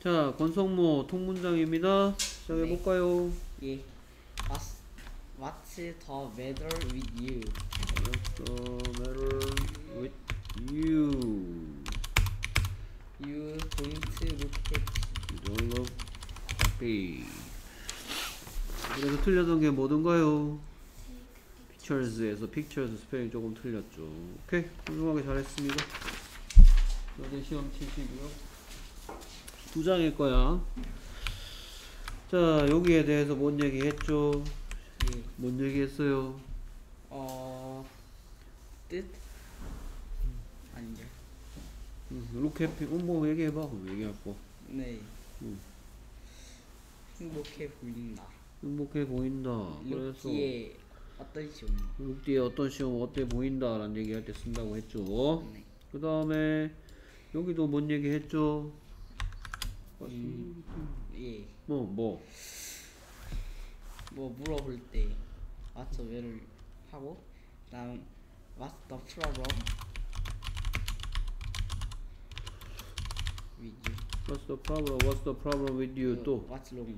자, 권성모 통문장입니다. 시작해볼까요? 예. What's the matter with you? What's the matter with you? You don't look happy. You don't look happy. 그래서 틀렸던 게 뭐든가요? Pictures에서 Pictures 스펠링 조금 틀렸죠. 오케이, 훌륭하게 잘했습니다. 여기 시험 치시고요. 2장일 거야. 자, 여기에 대해서 뭔 얘기 했죠? 예. 뭔 얘기 했어요? 뜻? 아니죠. look happy. 뭐 얘기해봐. 얘기할 거. 네. 행복해 보인다. 행복해 보인다. 그래서 룩디에 어떤 시험? 룩디에 어떤 시험 어때 보인다 라는 얘기할 때 쓴다고 했죠. 네. 그 다음에 여기도 뭔 얘기 했죠? 예. 뭐 물어볼 때 What's the matter 하고 다음 What's the problem with you? What's the problem? What's the problem with you? 또 What's wrong?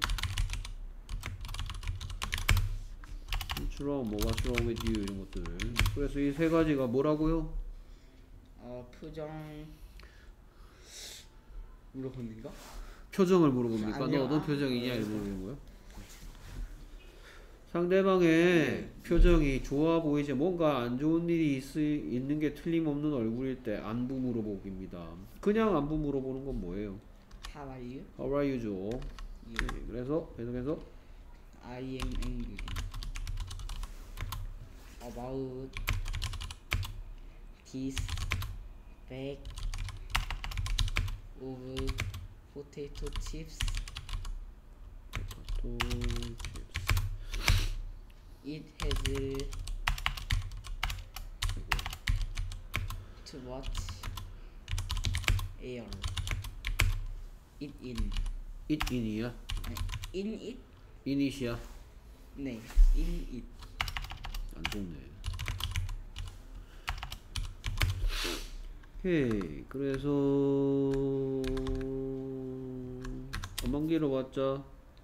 What's wrong? 뭐 What's wrong with you? 이런 것들. 그래서 이 세 가지가 뭐라고요? 표정 물어보는 거? 표정을 물어봅니까? 아니요. 너 어떤 표정이냐? 이런 물어보는 거요. 상대방의 표정이 좋아 보이지 뭔가 안 좋은 일이 있는 게 틀림없는 얼굴일 때 안부 물어보기입니다. 그냥 안부 물어보는 건 뭐예요? How are you? How are you죠. 예. 네, 그래서 계속해서 I am angry about this bag of potato chips. 또 It has too much air. It in. it in이야? In it? init이야? 네. In it. 안 좋네. 오케이. 그래서 엄만 길어봤자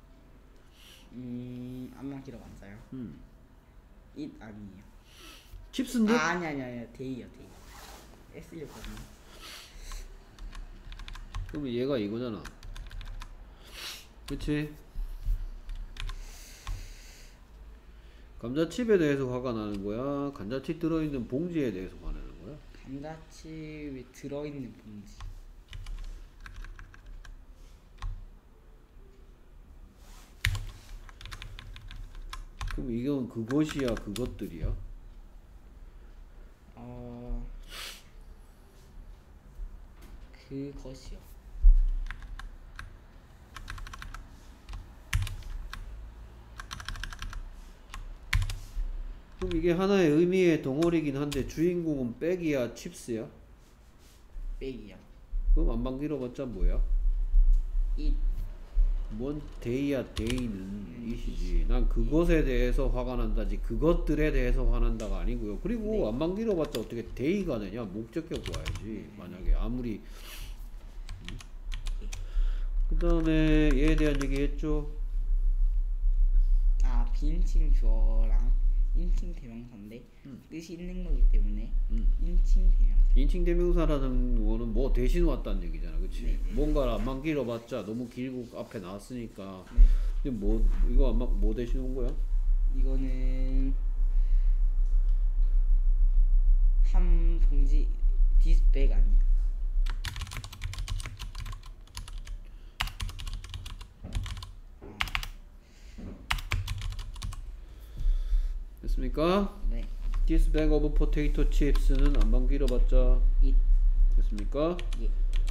안만 길어봤어요. it 아니에요. 칩스인데? 아니 데이요 데이. S였거든요. 그러면 얘가 이거잖아. 그치? 감자칩에 대해서 화가 나는 거야? 감자칩 들어있는 봉지에 대해서 화내는 거야? 감자칩에 들어있는 봉지. 그럼 이건 그것이야 그것들이야? 그것이요. 그럼 이게 하나의 의미의 덩어리긴 한데 주인공은 백이야 칩스야? 백이요. 그럼 안만 길어봤자 뭐야? it. 뭔 데이야 데이는 이시지. 난 그것에 대해서 화가 난다지 그것들에 대해서 화난다가 아니고요. 그리고 네. 안만 길어봤자 어떻게 데이가 되냐? 목적격 와야지. 만약에 아무리 그 다음에 얘에 대한 얘기 했죠. 비인칭 주어랑 인칭 대명사인데 뜻이 있는 거기 때문에 인칭 대명사. 인칭 대명사라는 거는 뭐 대신 왔다는 얘기잖아, 그치? 네. 뭔가를 안만 길어봤자 너무 길고 앞에 나왔으니까. 네. 근데 뭐 이거 안만 뭐 대신 온 거야? 이거는 한 봉지 this bag 아니야. 됐습니까? 네. This bag of potato chips는 안만 길어봤자 it. 됐습니까? 예.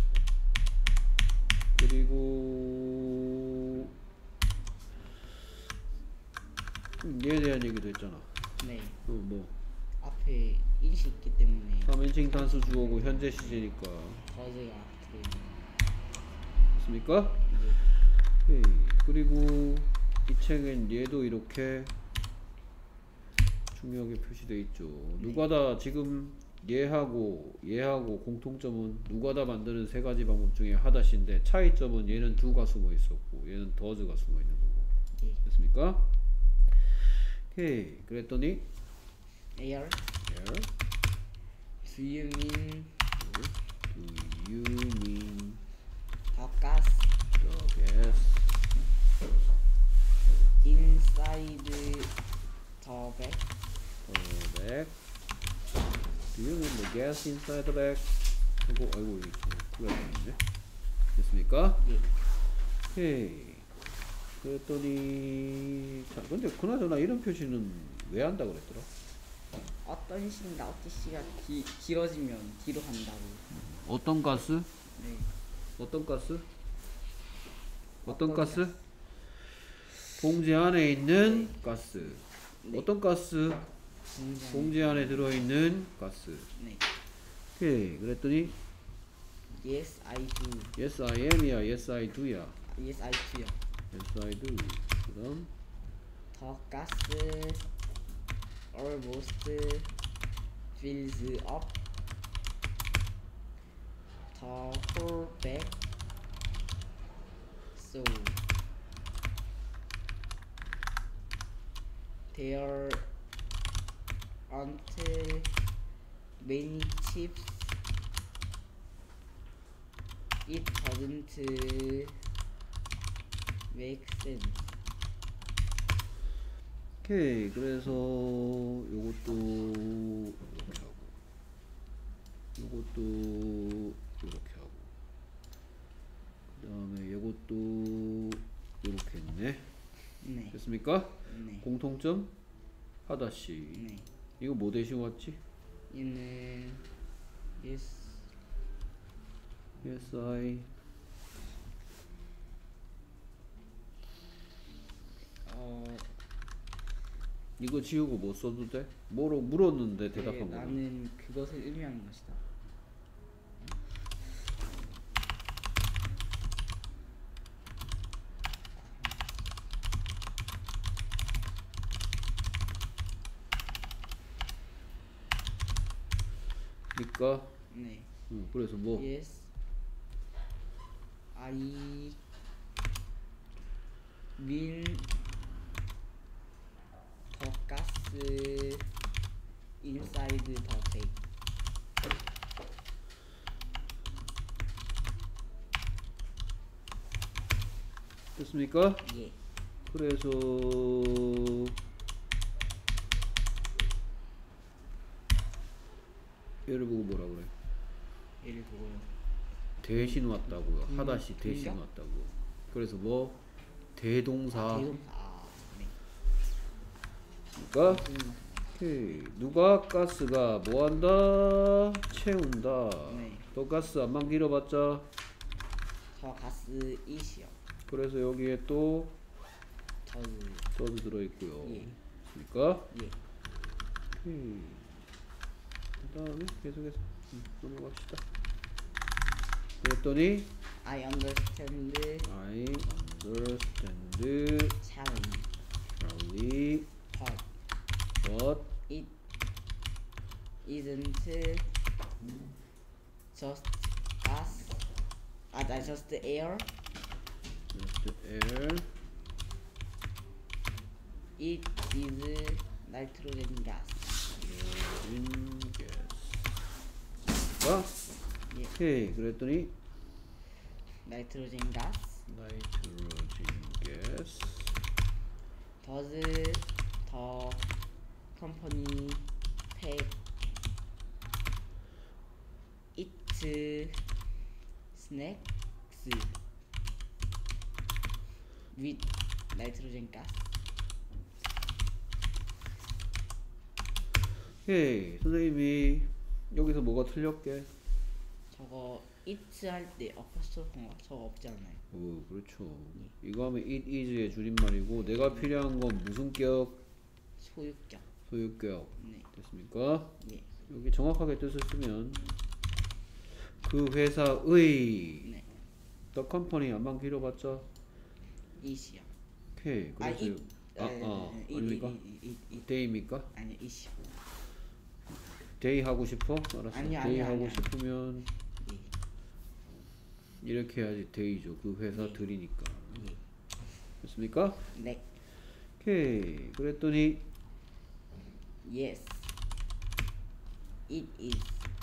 그리고 얘에 대한 얘기도 했잖아. 네. 뭐 앞에 it이 있기 때문에 3인칭 단수 주어고 현재 시제니까 더즈가 들어있는. 됐습니까? 예. 오케이. 그리고 이 책엔 얘도 이렇게 중요하게 표시되어 있죠. 누가 다 지금 얘하고 공통점은 누가 다 만드는 세 가지 방법 중에 하다시인데 차이점은 얘는 do가 숨어 있었고 얘는 does가 숨어 있는 거고. 예. 됐습니까? 오케이. 그랬더니 Air. here Do you mean do you mean the gas the gas inside the bag? the bag? Do you mean the gas inside the bag? 아이고 이거 큰일 났네. 됐습니까? 예. 오케이. 그랬더니 자 근데 그나저나 이런 표시는 왜 한다 그랬더라? 어떤 시인가 어떤 시가 길어지면 뒤로 간다고. 어떤 가스? 네. 어떤 가스? 어떤 가스? 봉지 안에 있는 가스. 네. 어떤 가스? 공장. 봉지 안에 들어있는 가스. 네. 오케이. 그랬더니 Yes, I do. yes I am이야. yes I do야. Yes, I do요. yes I do. 그다음 The gas almost fills up the whole bag. So there aren't many chips. It doesn't make sense. 오케이. 그래서 요것도 이렇게 하고 요것도 이렇게 하고 그다음에 요것도 이렇게 했네. 네. 됐습니까? 네. 공통점 하다시. 네. 이거 뭐 대신 왔지? 얘는 yes. yes I 이거 지우고 뭐 써도 돼? 뭐로 물었는데 대답한 거. 나는 그것을 의미하는 것이다. 그러니까 네. 그래서 뭐 Yes. I mean the gas inside the bag. 됐습니까? 예. 그래서 얘를 보고 뭐라 그래? 얘를 보고요. 대신 왔다고요. 하다시 대신 그러니까? 왔다고. 그래서 뭐 대동사. 대동사. 네. 그러니까 오케이. 누가 가스가 뭐 한다? 채운다. 네. 또 가스 안만 길어봤자. 더 가스 이시요. 그래서 여기에 또 더즈. 더도 들어있고요. 예. 그러니까 예. 오케이. 그다음에 계속해서 넘어갑시다. 그랬더니 I understand I understand Charlie, Charlie, but but it isn't just gas. Just air. just air. It is nitrogen gas. in gas. 자, 예. 오케이. 그랬더니 Nitrogen gas nitrogen gas does the company pack its snacks with nitrogen gas? 오케이. 선생님이 여기서 뭐가 틀렸게? 저거 it 할 때 어퍼스토프인가 저거 없지 않나요? 오, 그렇죠. 이거 하면 it is의 줄임말이고 내가 필요한 건 무슨 격? 소유격. 소유격. 네. 됐습니까? 예. 여기 정확하게 뜻을 쓰면 그 회사의 네. the company 안만 길어봤자 it이요. 오케이. 그래서 아닙니까? it. 데이입니까? 아니 it이요. 데이 하고 싶어? 알았어. 아니요, 데이 아니요, 하고 아니요. 싶으면 예. 이렇게 해야지. 데이죠. 그 회사 예. 들이니까. 예. 됐습니까? 네. 오케이. 그랬더니 Yes. It is.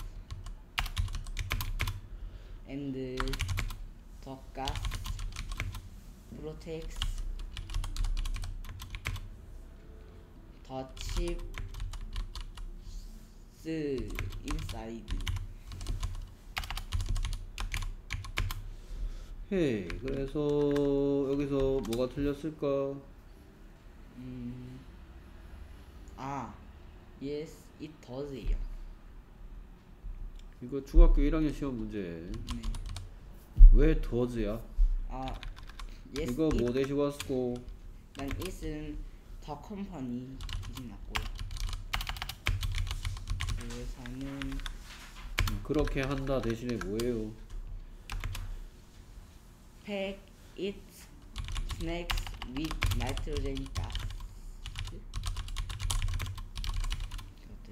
And the gas protects the chips inside. 헤이. 그래서 여기서 뭐가 틀렸을까? Yes, it does요. 이거 중학교 1학년 시험 문제. 네. 왜 does야? Yes, 이거 it. 뭐 대시고 왔고? 난 it은 the company 기준 맞고요. 회사는 그렇게 한다 대신에 뭐예요? pack its snacks with nitrogen gas. 이것들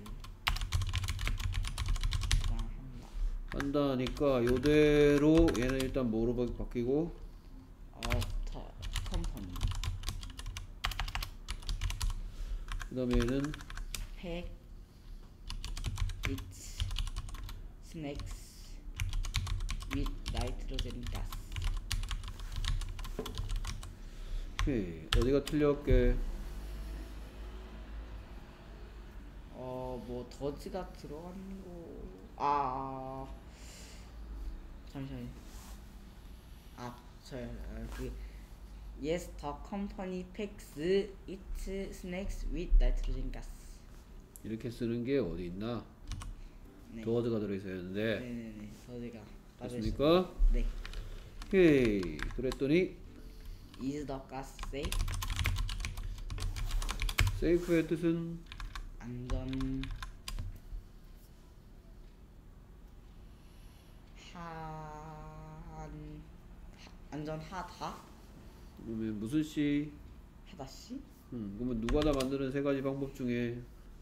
한다. 한다 하니까 요대로 얘는 일단 뭐로 바뀌고 the company. 그 다음에 얘는 pack its snacks with nitrogen gas. 오케이. 어디가 틀렸게? 뭐 더즈가 들어가는 거. 잠시만요. 그 Yes, the company packs its snacks with nitrogen gas. 이렇게 쓰는 게 어디 있나? 네. does가 들어있어야 하는데. 네네네. 더즈가 됐습니까? 네. 오케이. 그랬더니 Is the gas safe? safe의 뜻은 안전하다? 그러면 무슨 씨? 하다시? 그러면 누가 다 만드는 세 가지 방법 중에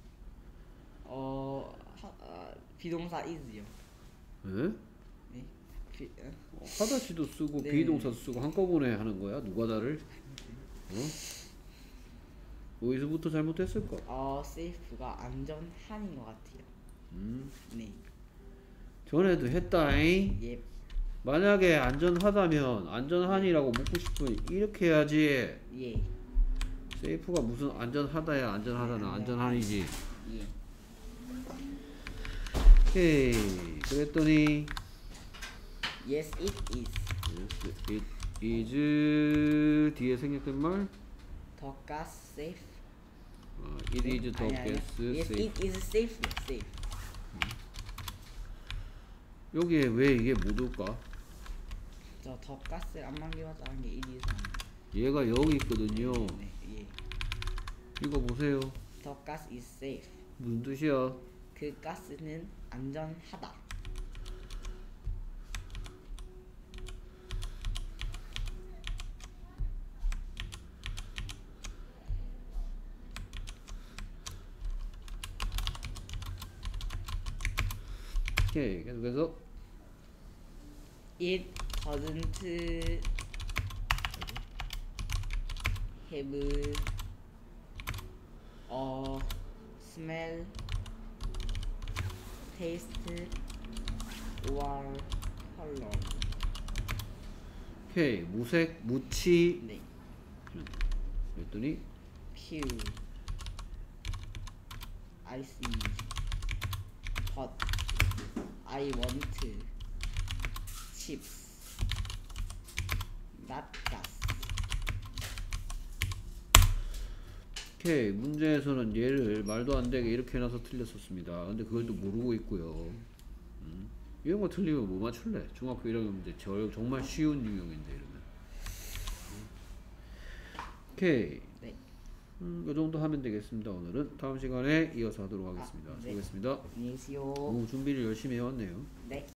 비동사 is요. 에? 네. 하다시도 쓰고 네. 비동사도 쓰고 한꺼번에 하는 거야? 누가 다를? 어디서부터 잘못했을까? safe가 안전한인 것 같아요. 네. 전에도 했다잉. 예. 만약에 안전하다면 안전한이라고 묻고 싶으면 이렇게 해야지. 예. 세이프가 무슨 안전하다야 안전하다는 안전한이지. 예. 오케이. 그랬더니 Yes, it is. it is 뒤에 생략된 말 The gas safe. it is the 아니, gas Yes, safe. it is safe. Safe. 여기에 왜 이게 못 올까? 더 가스를 안 만들었다는 게 1, 2, 3. 얘가 여기 있거든요. 네, 예. 이거 보세요. The gas is safe. 무슨 뜻이야? 그 가스는 안전하다. 오케이. 계속해서 It doesn't have a smell, taste, or color. 오케이. 무색, 무치. 네. 그랬더니 Pure. I see. But I want chips. Not gas. 오케이. 문제에서는 얘를 말도 안 되게 이렇게 해놔서 틀렸었습니다. 근데 그걸 또 모르고 있고요. 이런 거 틀리면 뭐 맞출래? 중학교 1학년 문제 정말 쉬운 유형인데 이러면. 오케이. 네. 이 정도 하면 되겠습니다. 오늘은 다음 시간에 이어서 하도록 하겠습니다. 네. 수고했습니다. 안녕히 계세요. 준비를 열심히 해왔네요. 네.